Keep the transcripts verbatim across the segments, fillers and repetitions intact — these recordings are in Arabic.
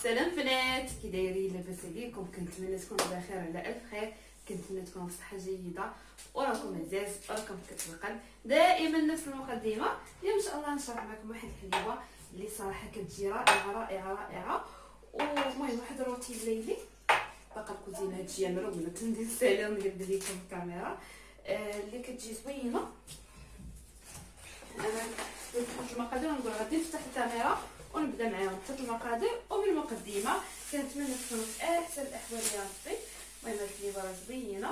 سلام بنات، كي دايرين؟ لاباس عليكم؟ كنتمنى تكونوا بخير على الف خير. كنتمنى تكونوا بصحه جيده وراكم عزاز وراكم بكتب القلب. دائما نفس المقدمه. اليوم ان شاء الله نشرح معكم واحد الحليوه اللي صراحه كتجي رائعه رائعه رائعه. ومهم واحد الروتين ليلي باقا الكوزينه هادشي انا راه بغيت ندير السلام نقلب لكم الكاميرا آه اللي كتجي زوينه. انا نحط المقادير ونقول غادي نفتح الكاميرا ونبدا معاهم. نحط المقادير وبالمقدمه كنتمنى تكونوا في احسن الاحوال يا ربي. المهم الحليوه راه زوينه.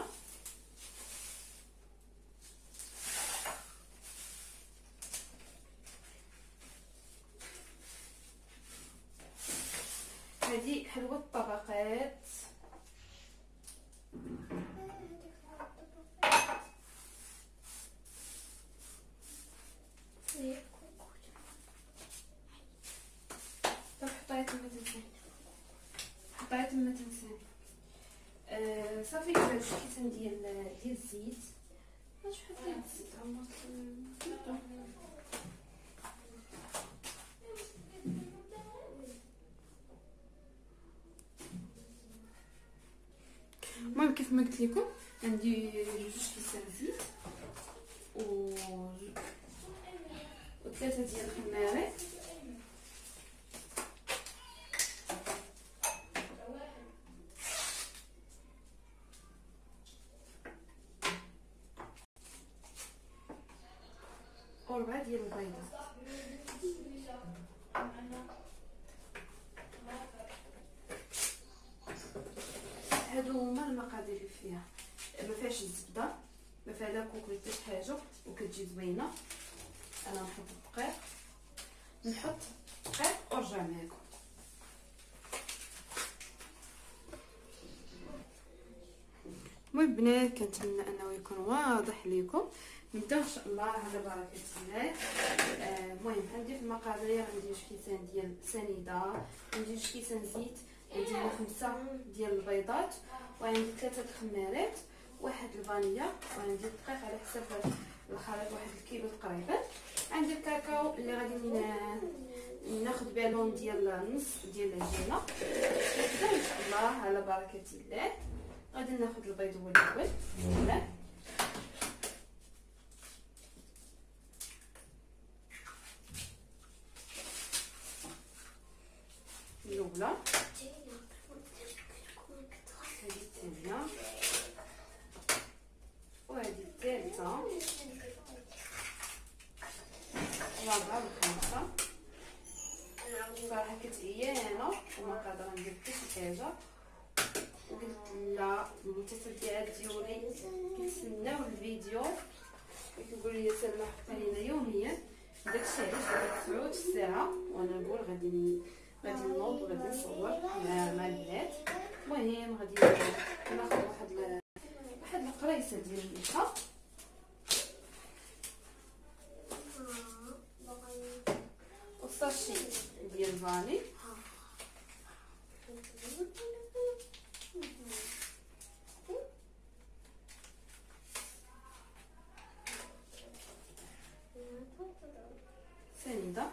هذه حلوه الطبقات. حطيها تما تنساني حطيها تما تنساني آه صافي. كذا جوج كيسان ديال ديال الزيت. شحال ديال الزيت عمرت المهم كيف ما قلت لكم عندي جوج كيسان زيت و وثلاثه ديال الخمارات وربعه ديال البيضات. هادو هما المقادير اللي فيها. ما فيهاش الزبده، ما فيها لا كوكو حتى شي حاجه وكتجي زوينه. انا نحط الدقيق نحط الدقيق ونرجع معكم. المهم بنات كنتمنى انه يكون واضح لكم. نبداو ان شاء الله على بركه الله. المهم آه عندي في المقادير عندي جوج كيسان ديال سنيده، عندي جوج كيسان زيت، عندي خمسه ديال البيضات، وعندي ثلاثه الخمارات، واحد الفانيلا، وعندي الدقيق على حسب الخليط واحد الكيلو تقريبا. عندي الكاكاو اللي غادي ناخذ بالون ديال نص ديال العجينه. نبداو ان شاء الله على بركه الله. غادي ناخذ البيض هو الاول. تمام الاولى، هذه الثانيه، وهذه الثالثه، الرابعه والخامسه. صراحه كتعيانه وما قادره ندير حتى شي حاجه. وقلت لا المتتبعات ديالي كيتسناو الفيديو وكيقولوا لي سلمى حطي لينا يوميا. داكشي علاش غادي تسعود في الساعه وانا نقول غادي غادي نوض وغادي نصور مع مع البنات. المهم غادي ناخذ واحد واحد القريصه ديال النشا وصاشي ديال الفاني سنيده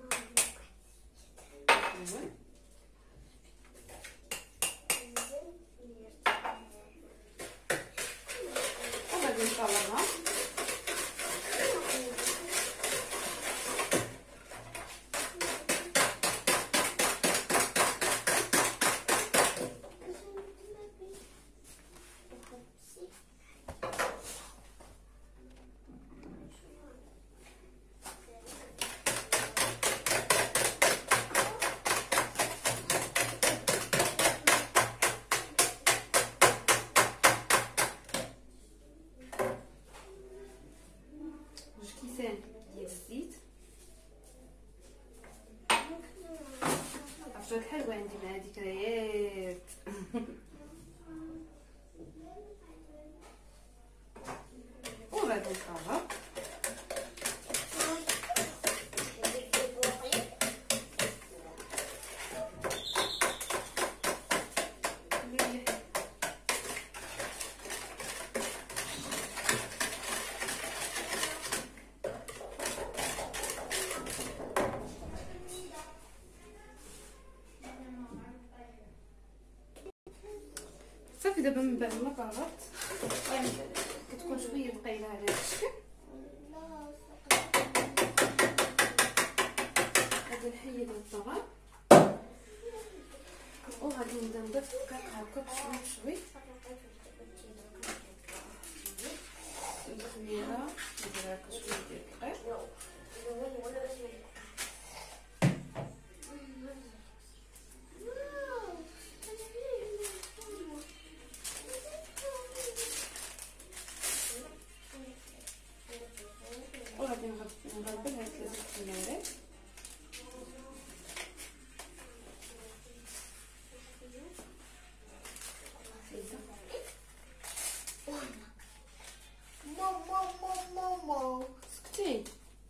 وغادي نطلعها. كيسان ديال الزيت. عرفتوا الحلوه عندي مع ذكريات. وغادي نقرب دابا من بعد ما طابت كتكون شويه ثقيله على هذا الشكل. غادي نحيد الطغى وغادي نبدا نضيف الدقيق هكا بشوي بشوي. نخليها ندير هكا شويه ديال الدقيق وغادي نغربل هاد ثلاثه التمارات. سكتي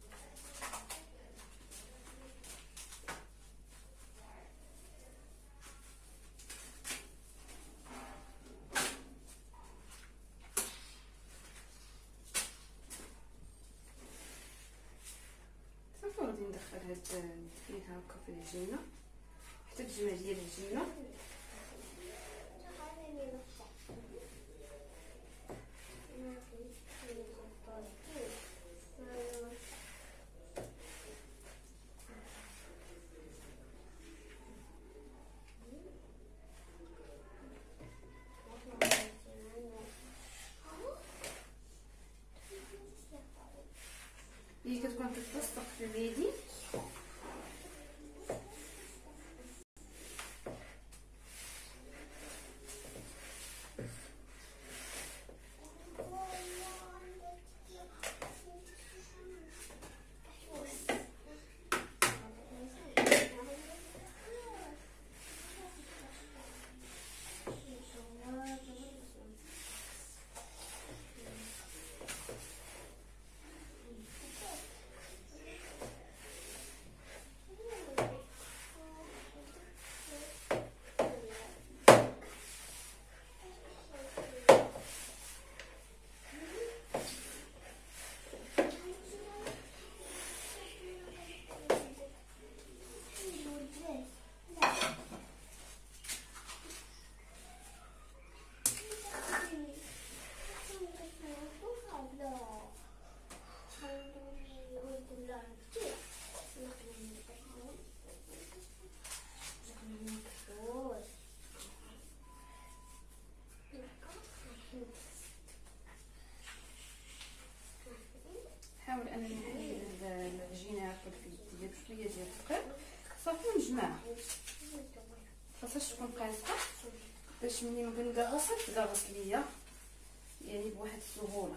صافي. غادي ندخل هاد الفيل هكا في العجينه حتى تجمع ديال العجينه. هي كتكون كتلصق في اليدين نحاول انني نحيد العجينه هكا في يدي بشويه ديال الدقيق صافي ونجمعها. خاصهاش تكون قاصحه باش ملي نبدا نغسل تغرس ليا يعني بواحد السهوله.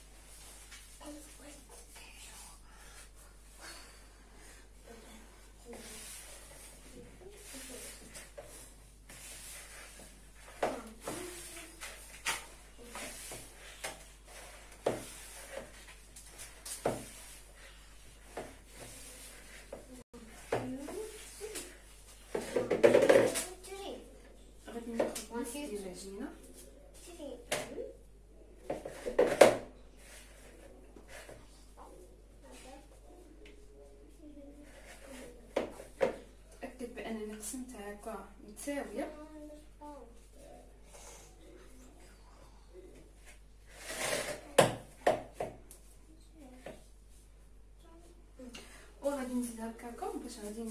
العجينه تاكد بانني قسمتها هكا متساويه. وغادي نزيد هكاكا باش غادي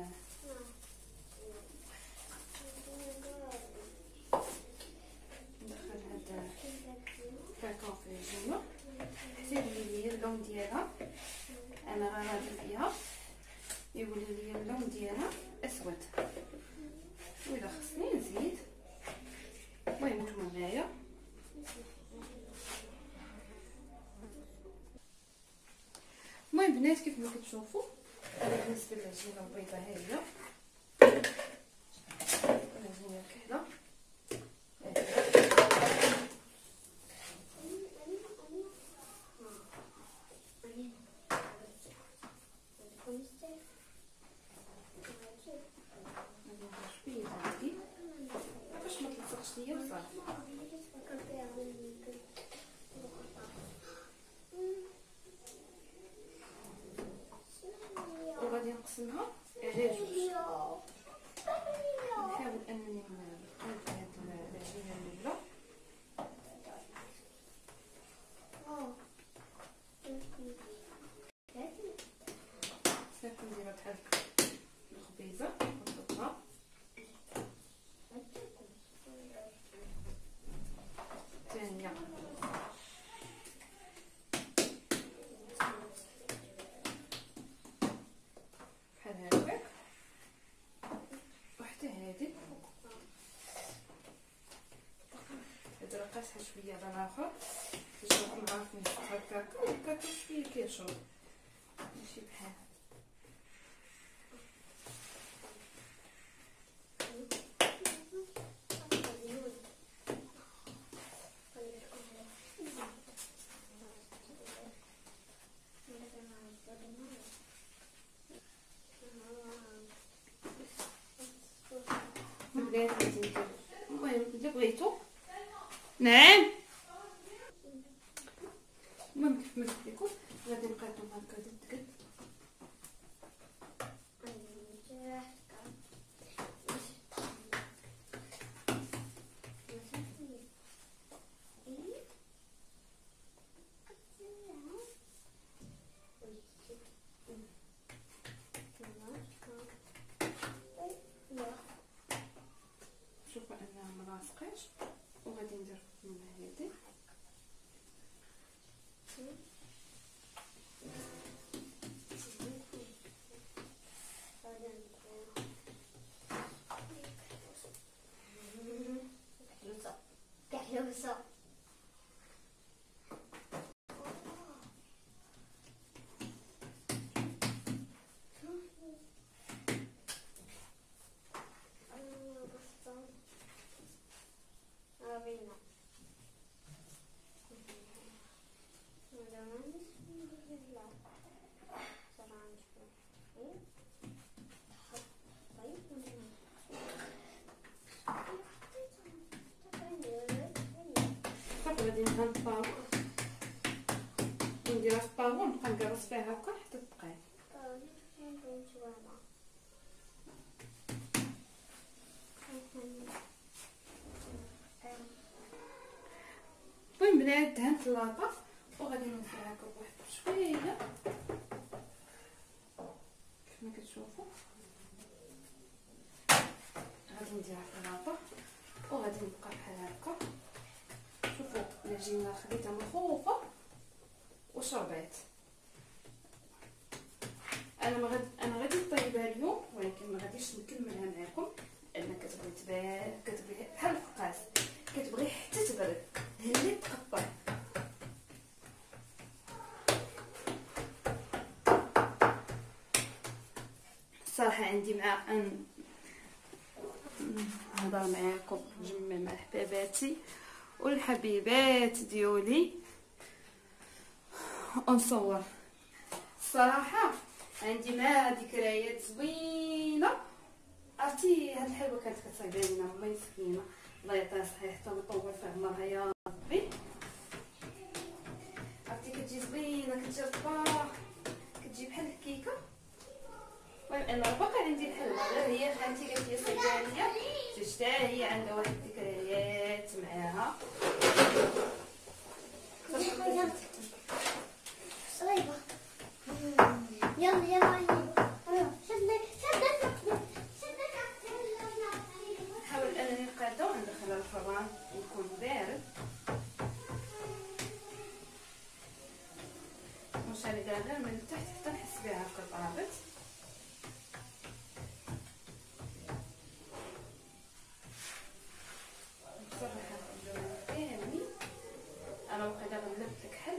كاكاو في العجينه. حسبي لي اللون ديالها، انا غنغادي فيها يولي لي اللون ديالها اسود، واذا خصني نزيد. المهم نتوما معايا. المهم بنات كيف ما كتشوفوا هذا بالنسبه للعجينه البيضاء ها هي العجينه كحله. وغادي نقسمها على جوج. نحاول انني نقلب هاد العجينه الاولى بحال الخبيزه نحطها ثانيه بحال هكاك وحتى هادي هادي راه قاصحه شويه على الاخر باش نكون عارفين هكاك هكاك شويه كيشرب ماشي بحال البنات غادي ندير المهم اللي بغيتو. نعم المهم كيف ما قلت لكم غادي نقادهم هكا دقد شوفوا انها ملاصقاش وغادي ندير من هادي غادي ندهن الطاوله ونديرها في الطاوله ونبقى نقرص فيها هكا حتى تطيب. المهم بنات دهنت اللاطه وغادي نوفرها هكا بواحد شويه كما كتشوفوا غادي نديرها في اللاطه وغادي نبقى بحال هكا. شوفوا العجينه خديتها مخوفه وشربات. انا ما غادي انا غادي نطيبها اليوم ولكن ما غاديش نكملها معكم لان كتبغي تبان كتبغي بحال الفقاس كتبغي حتى تبرد هلي تقطع. الصراحه عندي مع ان نهضر معاكم نجمع مع حباباتي والحبيبات ديولي ونصور. الصراحه عندي معاها ذكريات زوينه. عرفتي هاد الحلوه كانت كتصايب لينا الله مسكينه الله يعطيها صحيح حتى ويطول في عمرها يا ربي. عرفتي كتجي زوينه كتجي رطبه كتجي بحال الكيكه. المهم انا باقي عندي الحلوه غير هي خالتي قالت لي صايبها ليا حتى هي عندها واحد الذكريات معاها. صايبه يلا يلا شدك شدك شدك. نحاول انني نقادو وندخلها الفران يكون بارد. ونشعل غير من التحت حتى نحس بها هكا طابت. نصبح اللون كامل. انا وقيلا غنلبت لك حل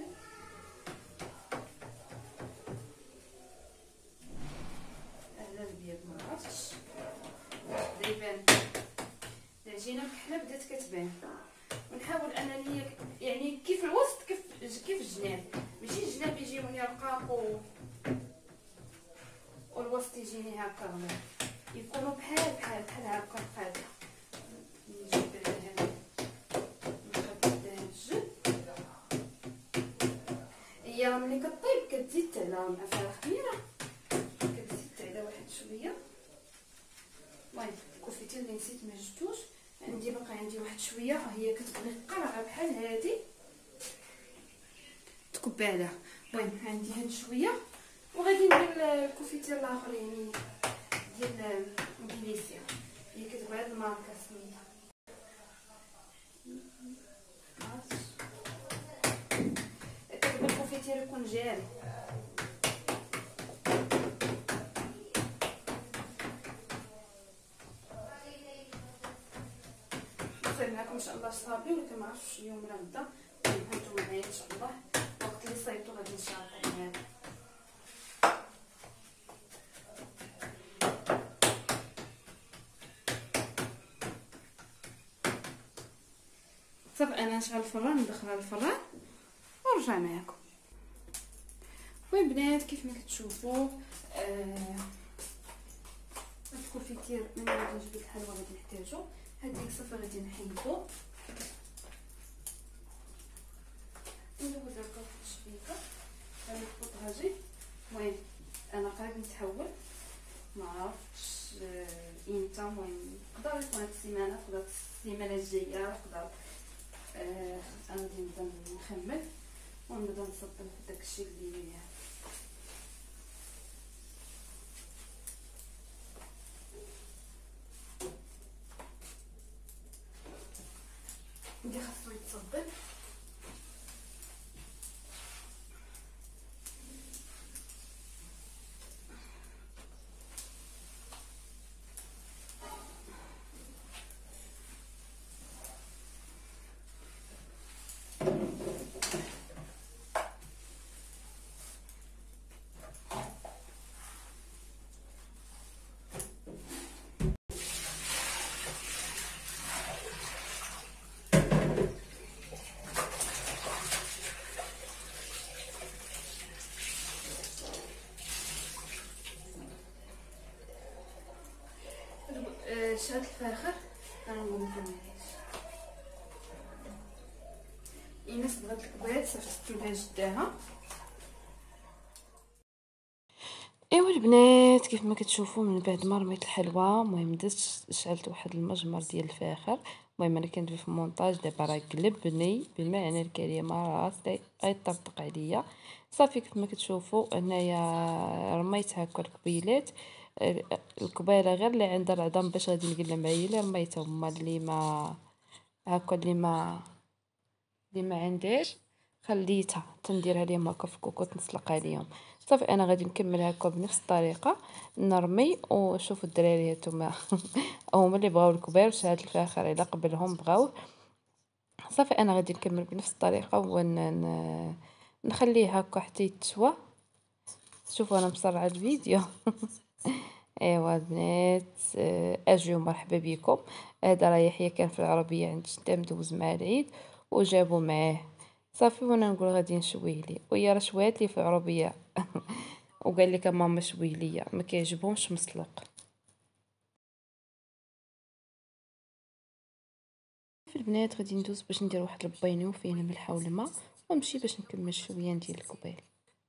اهلا البيض ما عرفتش بدا يبان العجينه بحال بدات كتبان. ونحاول انني يعني كيف الوسط كيف كيف الجناب ماشي الجناب يجيوني رقاق و والوسط يجيني هكا غليظ يكونوا بحال بحال بحال هكا قاده. نجيب الدهان نخلط الدهان الجد. هي راه ملي كطيب كتزيد على معفره خميره كتزيد على واحد شويه. المهم الكوفيتين اللي نسيت ما جبتوش عندي باقي عندي واحد شويه هي كتبغي قرعه بحال هادي تكب عليها. المهم عندي هاد شويه وغادي وغادي ندير الكوفيتير الاخر يعني ديال انجليزيا اللي كتبغي هاد الماركه سميتها كتبغي الكوفيتير يكون جاري. نصيب معكم ان شاء الله صافي، ولكن ما عرفتش اليوم راه بدا. هانتوما معايا ان شاء الله وقت اللي صايبتو غادي نشاركو معاكم. صافي انا نشعل الفران ندخلها للفران ونرجع معاكم. والبنات كيف ما كتشوفوا آه الكوفيتير من غادي نجيب الحلوى غادي نحتاجو. هذيك صافي غادي نحيدو ندوز هكا في الشبيكه غادي نحطها جي. المهم انا قاعد نتحول ما عرفتش امتى، المهم يقدر يكون هاد السيمانه تقدر السيمانه الجايه تقدر آه انا غادي نبدا نخمم ونبدا نصب في داكشي اللي اللي خاصو يتصبن. شاد الفاخر غنقول لكم علاش. الناس بغات الكبيات صيفطتو لها جداها. ايوا البنات كيف ما كتشوفوا من بعد ما رميت الحلوى المهم درت شعلت واحد المجمر ديال الفاخر. المهم انا كندير في المونتاج دابا راه قلبني بمعنى الكلمه راسي غيطرطق عليا. صافي كيف ما كتشوفوا انايا رميت هكا الكبيلات الكبيله غير اللي عندها العظم باش غادي نقلها معايا اللي رميتهم هما اللي ما هكا اللي ما اللي ما عنديش خليتها تنديرها ليهم هكا في كوكوط نسلق عليهم. صافي انا غادي نكمل هكا بنفس الطريقه نرمي. وشوفوا الدراري هانتوما هما اللي بغاو الكبير وشهاد الفاخر على قبلهم بغاوه. صافي انا غادي نكمل بنفس الطريقه ون نخليه هكا حتى يتسوى. شوفوا انا مسرعه الفيديو. ايوا البنات اجيو مرحبا بكم. هذا راه يحيى كان في العربيه عند جده مدوز مع العيد وجابوا معاه. صافي وانا نقول غادي نشويه لي وهي راه شوات لي في العربيه وقال لك ماما شويه ليا ما كيعجبهمش مسلوق. في البنات غادي ندوز باش ندير واحد البينيو فيه الملح والماء ونمشي باش نكمل الشويان ديال الكبيل.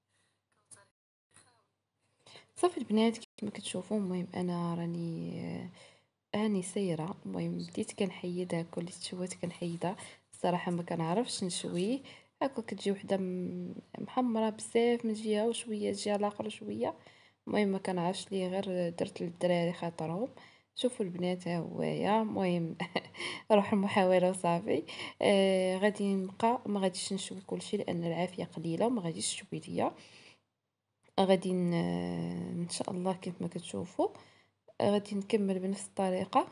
صافي البنات كما كتشوفوا المهم انا راني راني سايره. المهم بديت كنحيدها كل اللي تشوات كنحيدها. الصراحه ما كنعرفش نشويه هكا كتجي وحده محمره بزاف من جهه وشويه جهه الاخرى شويه. المهم ما كنعرفش ليه غير درت للدراري خاطرهم. شوفوا البنات ها هويا. المهم روح المحاوله وصافي. آه غادي نبقى ما غاديش نشوي كلشي لان العافيه قليله وما غاديش تشوي ليا. غادي ان شاء الله كيف ما كتشوفوا غادي نكمل بنفس الطريقه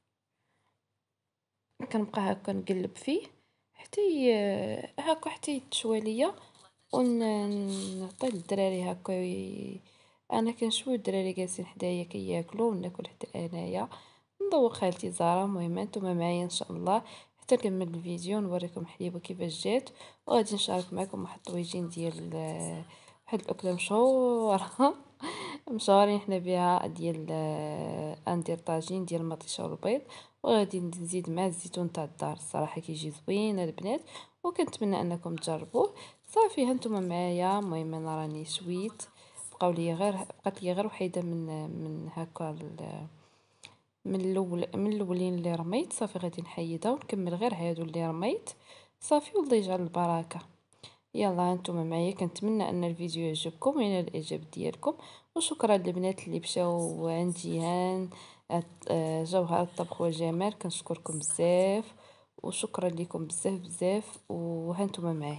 كنبقى هكا نقلب فيه حتى هكا حتى يتشوى ليا ونعطي للدراري هكا ي... انا كنشوي الدراري جالسين حدايا كياكلوا وناكل حتى انايا نذوق خالتي زهره. المهم نتوما معايا ان شاء الله حتى نكمل الفيديو نوريكم حليبه كيفاش جات وغادي نشارك معكم واحد الطويجين ديال واحد الاكله مشهوره مشهورين حنا بها ديال اندير طاجين ديال المطيشه والبيض وغادي نزيد مع الزيتون تاع الدار. الصراحه كيجي زوين البنات وكنتمنى انكم تجربوه. صافي هانتوما معايا. المهم انا راني شويت بقاو لي غير بقات لي غير وحيده من من هكا من الاول من الاولين اللي رميت. صافي غادي نحيدها ونكمل غير هادو اللي رميت. صافي والله يجعل البركه. يلا هانتوما معايا، كنتمنى ان الفيديو يعجبكم وينال الاعجاب ديالكم، وشكرا للبنات اللي مشاو عندي هان جوهر الطبخ والجمال. كنشكركم بزاف وشكرا لكم بزاف بزاف، وهانتوما معايا.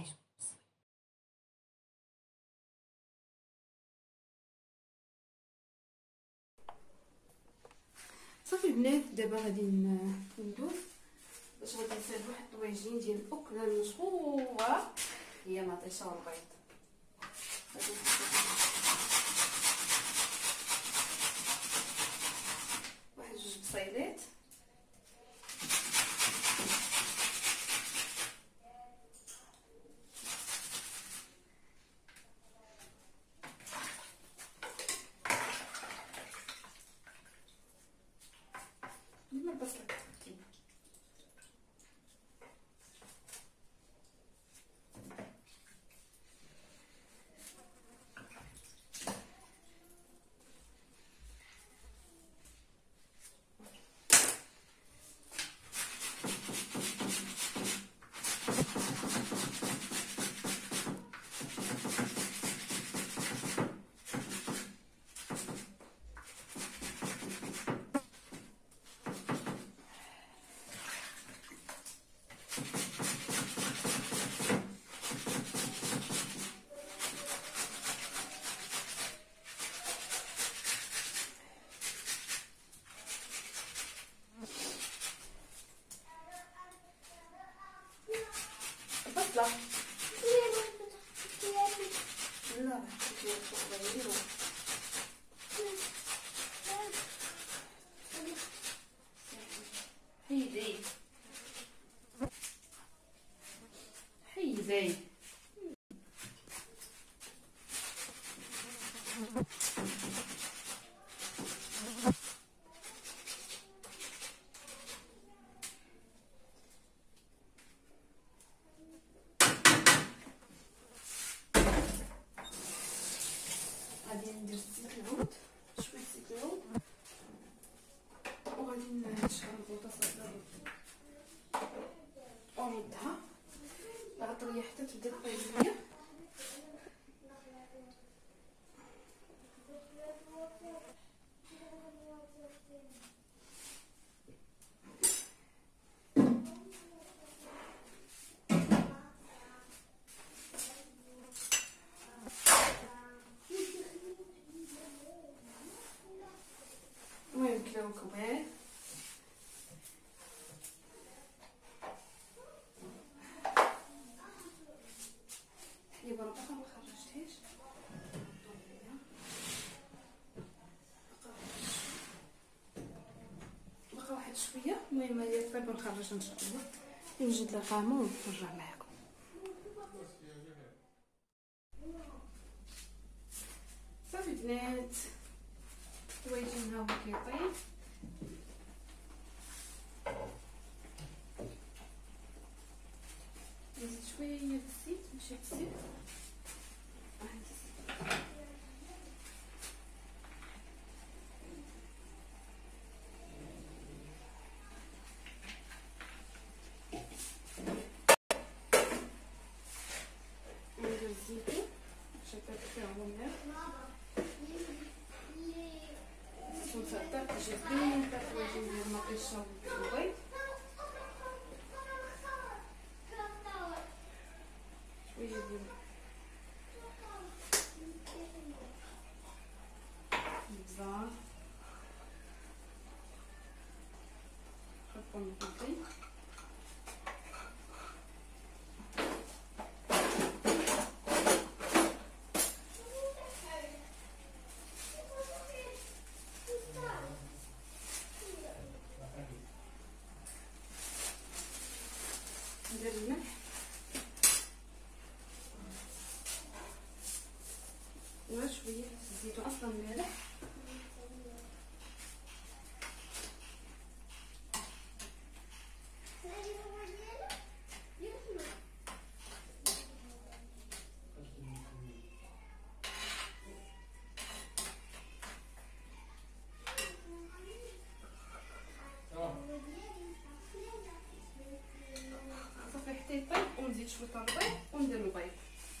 صافي البنات، دابا غادي ندوز باش غادي نسال واحد الطويجين ديال الاكله المشهوره هي مطيشه والبيض. واحد جوج بصيلات، ديما البصله كتكتب البصله. لا حيدي حيدي غادي ندير زيت العود، شويه زيت العود، وغادي نشعل البوطه ونردها العطريه حتى تبدا تطيب ليا. المهم كلاو كبار، حليب راه باقا مخرجتهاش، باقا واحد شويه. المهم هي طيب نخرجها ان شاء الله، نوجد القامون ونرجع معاكم. صافي البنات، الطويجين ها هو كيطيب. نزيد شويه بالزيت، ماشي بزيت، ندير الزيتون باش هكا فيه الماء ونسطر تجي زوين. تا الطويجين ديال المطيشه والبيض، شويه ديال البزار، نحطو نبدي ندير الملح وشويه الزيتون، اصلا مالح. صافي حتى يطيب ونزيد شويه البيض وندير البيض.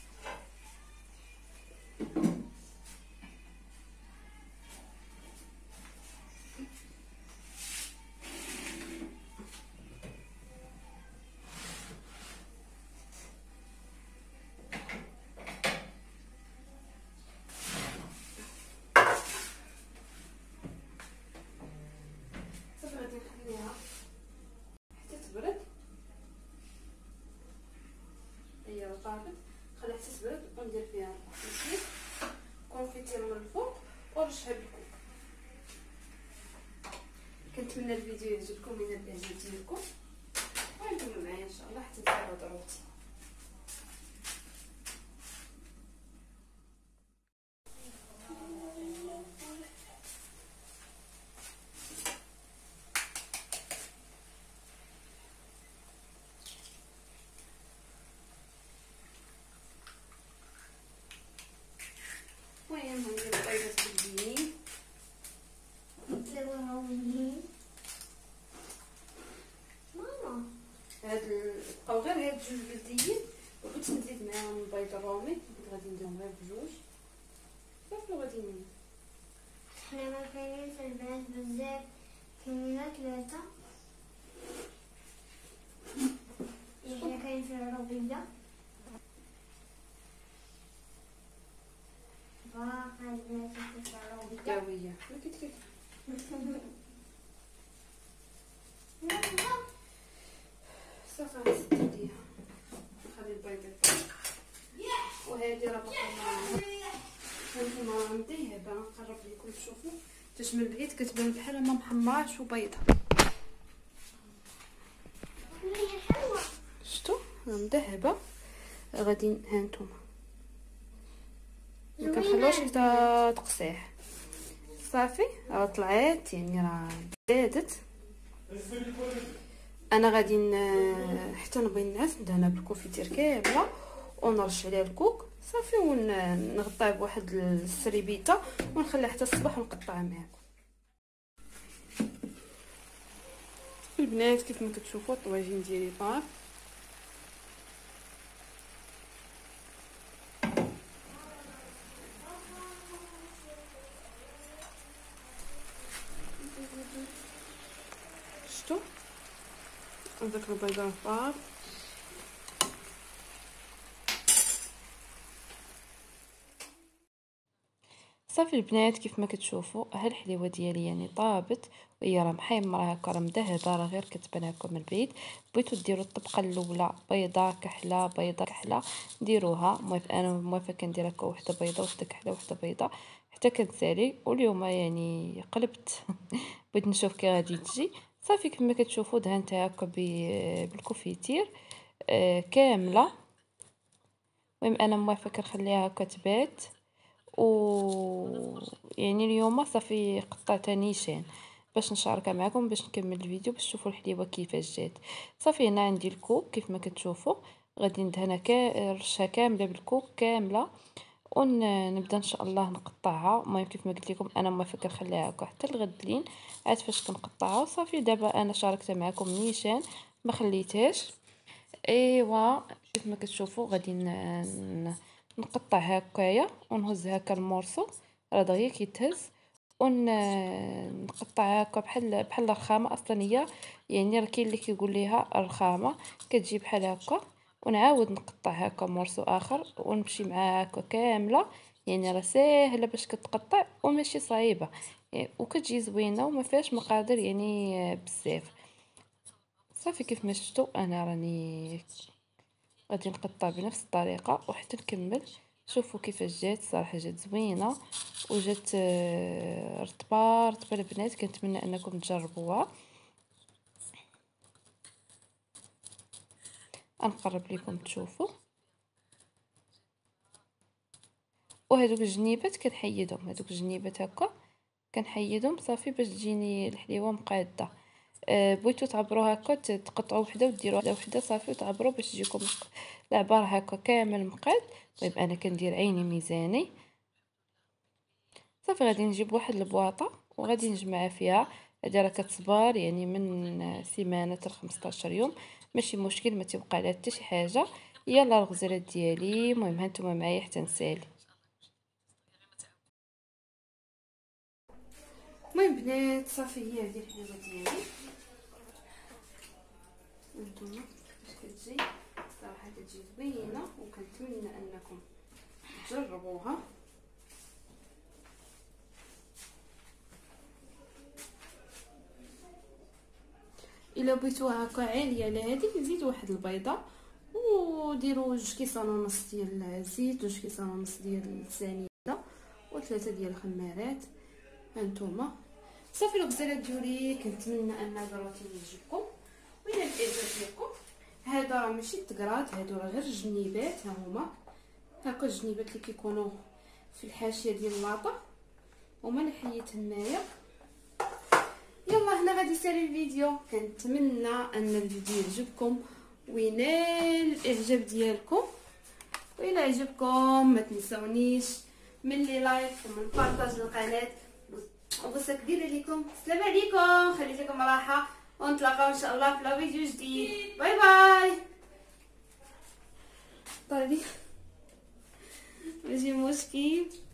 ونرشها بالكوك. كنتمنى الفيديو يعجبكم من الاعجاب ديالكم، وانتم معايا ان شاء الله حتى تفعلوا ضرورتي. المهم هندير البيضات بلديين. ماما هاد بقاو غير هاد جوج بلديين، وبغيت نزيد معاهم البيض الرومي، غادي نديرهم غير بجوج صافي وغادي ن حنا ما كاينين في البنات بزاف، كاينين ثلاثة. حنا كاين في الربية باقي البنات في الربية داويه ما كيت كيت صافي غنسد عليها نخلي البيض يطيب. وهادي راه باقا هانتوما مذهبه، نقرب لكم تشوفوا حيت من البعيد كتبان بحال ما محمراش وبيضه. شفتوا مذهبه غادي هانتوما ما كنخلوش حتى تقصيح. صافي راه طلعت يعني راه زادت. انا غادي حتى نبغي الناس ندهنها بالكونفيتير كامله ونرش عليها الكوك صافي، ونغطيها بواحد السريبيته ونخليها حتى الصباح ونقطعها معاكم. البنات كيف ما كتشوفوا الطواجن ديالي طاب. شفتوا هذاك البيضه طاب. صافي البنات كيف ما كتشوفوا ها الحليوه ديالي يعني طابت، وهي راه محمره هكا راه مذهبه، راه غير كتبان هكا من البعيد. بغيتو ديروا الطبقه الاولى بيضه كحله بيضه كحله ديروها. المهم انا موافقه كندير هكا وحده بيضه وحده كحله وحده بيضه حتى كنسالي. واليوم يعني قلبت بغيت نشوف كي غادي تجي. صافي كما كتشوفوا دهنتها هكا بالكونفيتير آه كامله. المهم انا موافقه كنخليها هكا تبات. و يعني اليوم صافي قطعتها نيشان باش نشاركها معكم باش نكمل الفيديو باش تشوفوا الحليوه كيفاش جات. صافي هنا عندي الكوك كيف ما كتشوفوا غادي ندهنها كرشها كامله بالكوك كامله ونبدا ان شاء الله نقطعها. المهم كيف ما قلت لكم انا موافقه نخليها هكا حتى الغد لين عاد فاش كنقطعها. صافي دابا انا شاركتها معكم نيشان ما خليتهاش. ايوا كيف ما كتشوفوا غادي نقطع هكايا ونهز هكا المورصو راه دغيا كيتهز ونقطع هكا بحال بحال الرخامه. اصلا هي يعني راه كاين اللي كيقول ليها الرخامه كتجي بحال هكا، ونعاود نقطع هكا مورصو اخر ونمشي معاها هكا كامله. يعني راه ساهله باش كتقطع وماشي صعيبه يعني وكتجي زوينه وما فيهاش مقادير يعني بزاف. صافي كيف ما شفتوا انا راني غادي نقطع بنفس الطريقه وحتى نكمل. شوفوا كيفاش جات، صراحه جات زوينه وجات رطبه رطبه البنات. كنتمنى انكم تجربوها. نقرب لكم تشوفوا. وهذوك الجنيبات كنحيدهم، هذوك الجنيبات هكا كنحيدهم صافي باش تجيني الحليوه مقاده. أه بغيتو تعبروا هكا تقطعوا وحده وديروا وحده وحده صافي وتعبروا باش تجيكم العبار هكا كامل مقاد. طيب انا كندير عيني ميزاني. صافي غادي نجيب واحد البواطه وغادي نجمع فيها. هذه راه كتصبر يعني من سيمانه حتى خمسطاش يوم ماشي مشكل، ما تبقى على حتى شي حاجه. يلا الغزالات ديالي المهم هانتوما معايا حتى نسالي. المهم بنات صافي هي هذه الحليوه ديالي هانتوما باش كتجي صراحه كتجي زوينه وكنتمنى انكم تجربوها. الا بغيتوها هكا عاليه على هذه زيدوا واحد البيضه وديروا جوج كيسان ونص ديال الزيت وجوج كيسان ونص ديال السنيده وثلاثه ديال الخمارات. هانتوما صافي الغزاله ديالي. كنتمنى ان هذا الروتين يعجبكم وينال الاعجاب ديالكم. هذا راه ماشي التكرات، هادو راه غير الجنيبات، ها هما هكا الجنيبات اللي كيكونوا في الحاشيه ديال اللاطه هما اللي حيت هنايا. يلا هنا غادي يسالي الفيديو. كنتمنى ان الفيديو يعجبكم وينال الاعجاب ديالكم. وإلا عجبكم ما تنسونيش من لي لايك ومن بارطاج القناه. وبوسه كبيره ليكم. السلام عليكم، خليت لكم راحه ونتلاقاو ان شاء الله في فيديو جديد. باي باي. طالي ماشي مشكل.